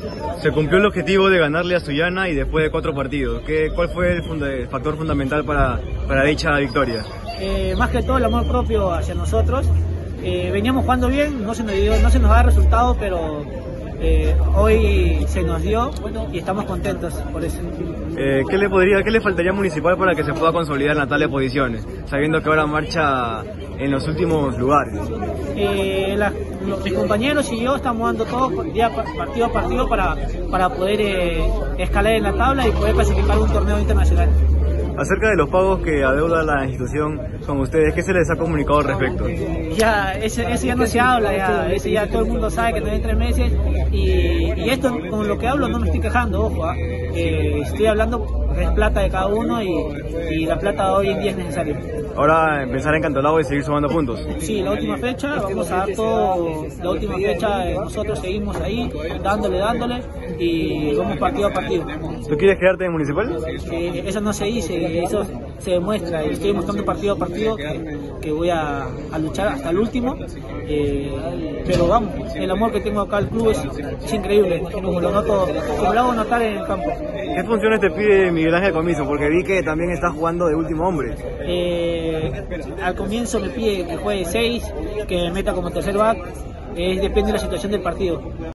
Se cumplió el objetivo de ganarle a Sullana y después de 4 partidos. ¿Cuál fue el factor fundamental para dicha victoria? Más que todo el amor propio hacia nosotros. Veníamos jugando bien, no se nos da resultado, pero hoy se nos dio y estamos contentos por eso. ¿Qué le faltaría a Municipal para que se pueda consolidar en las tales posiciones, sabiendo que ahora marcha en los últimos lugares? Mis compañeros y yo estamos dando todo día partido a partido para poder escalar en la tabla y poder clasificar un torneo internacional. Acerca de los pagos que adeuda la institución con ustedes, ¿qué se les ha comunicado al respecto? Ya, eso ya no se habla, eso ya todo el mundo sabe que no hay 3 meses y esto con lo que hablo no me estoy quejando, ojo, estoy hablando de plata de cada uno y la plata hoy en día es necesaria. Ahora empezar en Cantolao y seguir sumando puntos. Sí, la última fecha, vamos a dar todo, la última fecha nosotros seguimos ahí, dándole y vamos partido a partido. ¿Tú quieres quedarte en Municipal? Eso no se dice, eso se demuestra, y estoy demostrando partido a partido que voy a luchar hasta el último, pero vamos, el amor que tengo acá al club es increíble, como lo hago notar en el campo. ¿Qué funciones te pide Miguel Ángel Comiso? Porque vi que también estás jugando de último hombre. Al comienzo me pide que juegue 6, que me meta como tercer back, depende de la situación del partido.